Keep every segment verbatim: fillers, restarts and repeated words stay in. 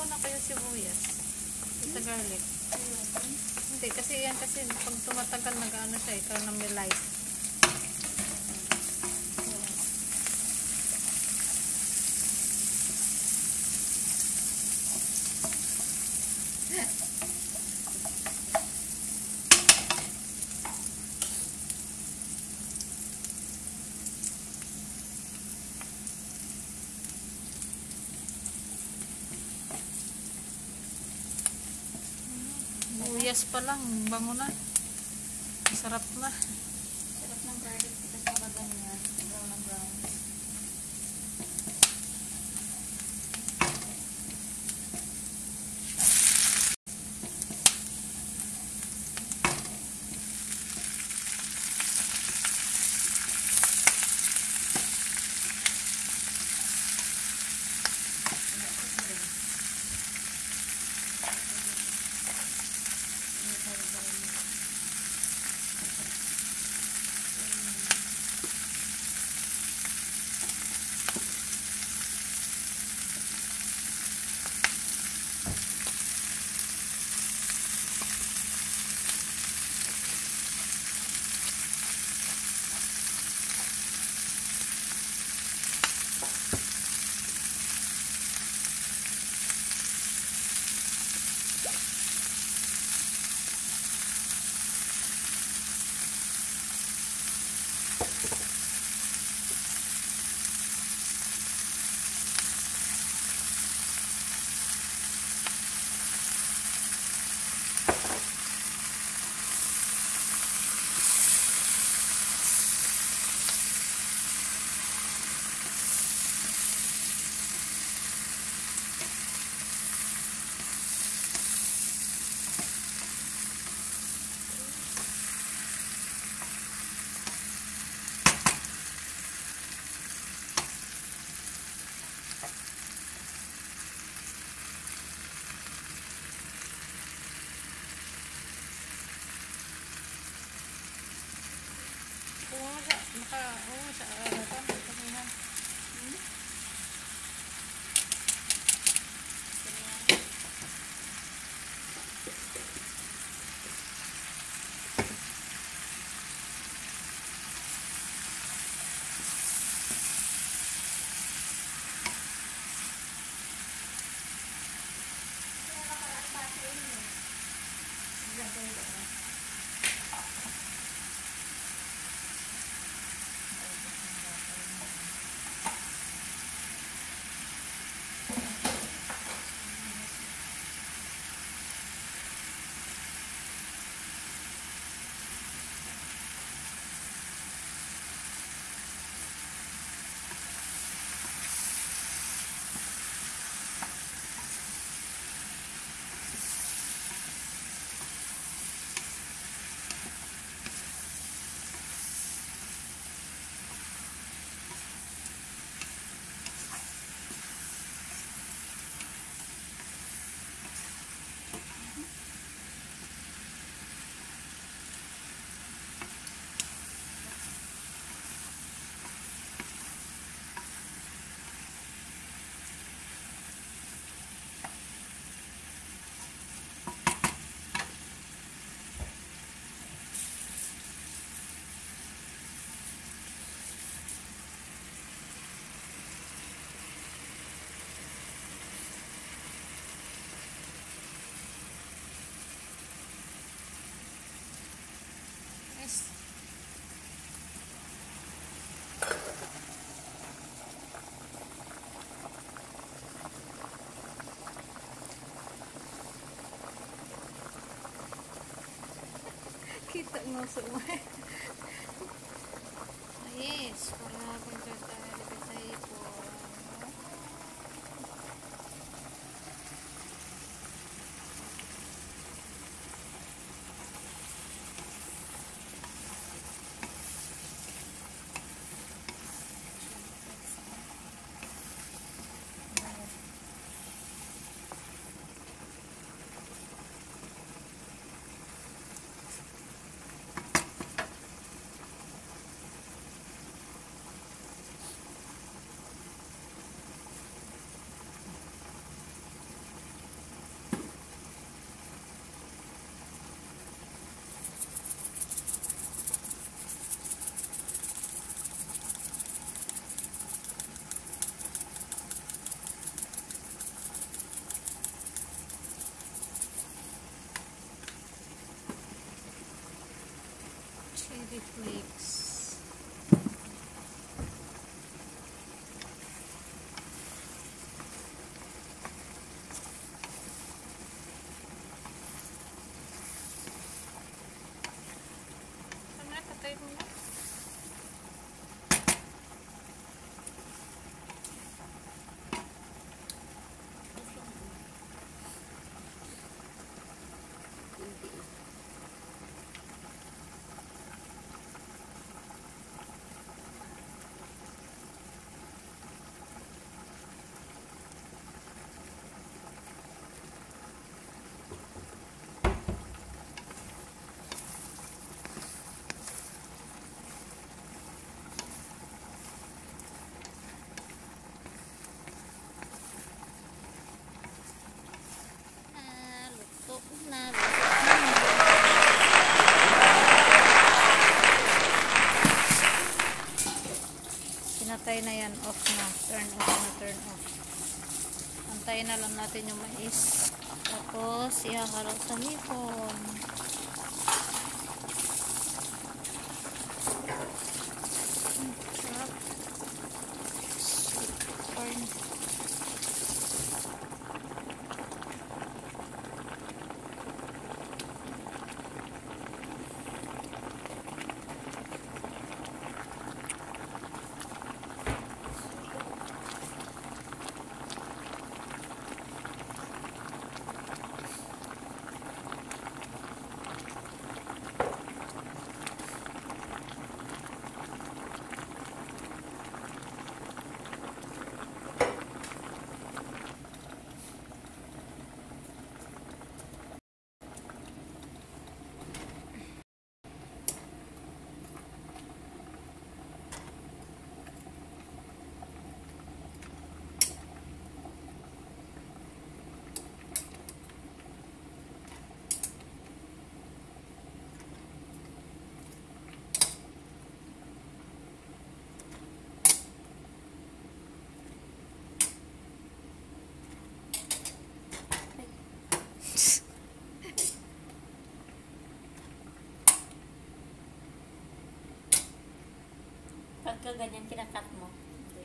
na kayo sibuyas. Sa garlic. Hindi, kasi yan kasi pag tumatagal nag-ano siya, caramelize. Buyas pa lang, bango na. Sarap na. Sarap ng garlic kasi mabagang niya. Brown na brown. Oo, siya. Maka, oo, siya. Ano ito? Pagkakihan. Hmm? Kita mo sa umay. Yes, para pagkatali ka sa ipo. chili flakes. Ano, patay mo na. Pinatay na yan, off na. Turn off na, turn off. Antayin na lang natin yung mais. Tapos, ihaharap sa hipon. Hmm, sarap. Sweet corn. Pagka ganyan, kinakat mo. Hindi.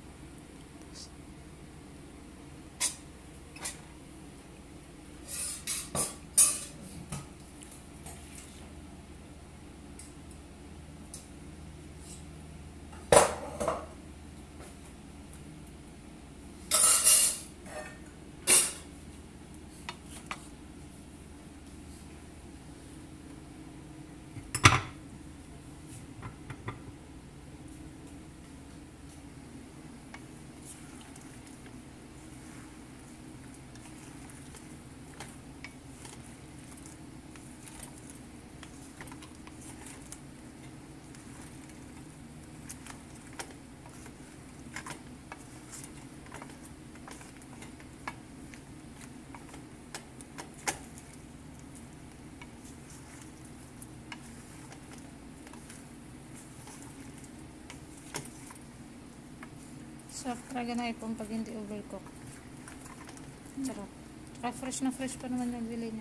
Sarap talaga na ipon pag hindi overcook. Sarap. Saka fresh na fresh pa naman yung bili niya.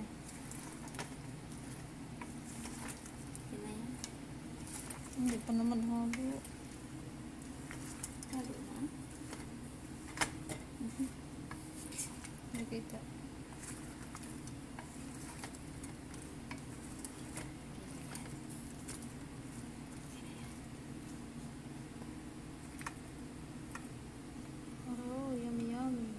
Yun na yun. Hindi pa naman halo. Halo na. Mhm. Nakita. Oh, yummy yummy.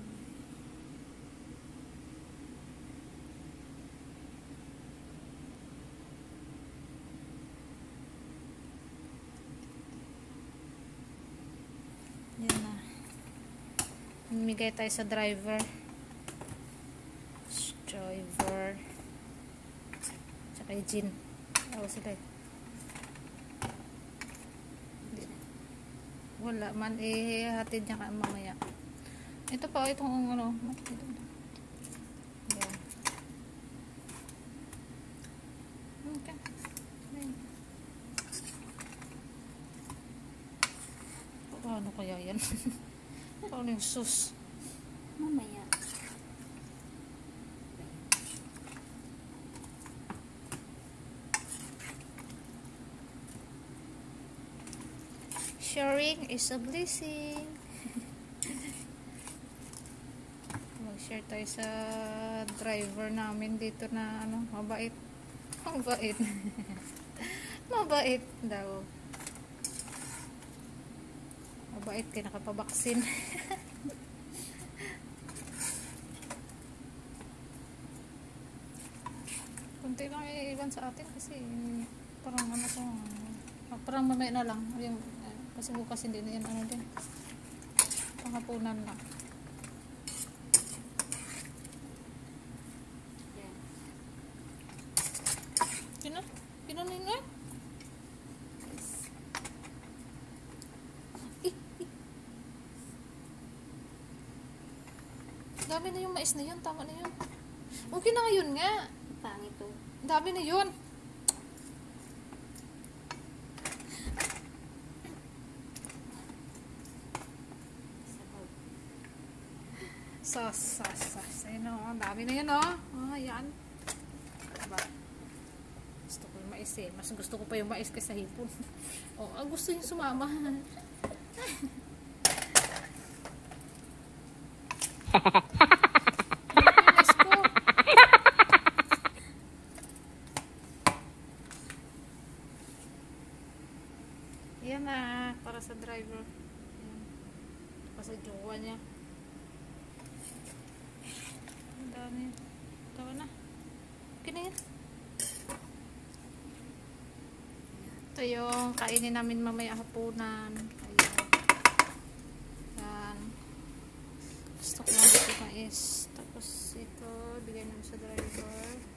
Yan na. Mamigay tayo sa driver. Driver. Tsaka yung gin. Awa sila eh. Wala man. Eh, hatid niya ka mamaya. Ito pa, itong ano. Yan. Okay. Ayan. Paano kaya yan? Paano yung sus? Mamaya. Sharing is a blessing. Mag-share tayo sa driver namin dito na ano, mabait. Mabait. Mabait daw. Mabait kaya nakapabaksin. Kunti lang iiwan sa atin kasi parang ano to, ah, parang mamaya na lang yung, uh, kasi bukas hindi na yan ano din, panghapunan lang. Kino? Kino nino eh? Dami na yung mais na yun, tama na yun. Okay na ngayon nga. Pangit to. Dami na yun. Sas, sas, sas. Ayun o, ang dami na yun o. Ah, yan. Diba? Gusto ko yung mais eh. Mas gusto ko pa yung mais kaysa hipon. O, ah, gusto yung sumama. Mais ko. Yan na, para sa driver. Yan. Para sa jowa niya. Ang dami. Tawa na. Okay na yan. Ito yung kainin namin mamaya hapunan. Ayan. Yan. Gusto ko lang dito mais. Tapos ito, bigay namin sa driver.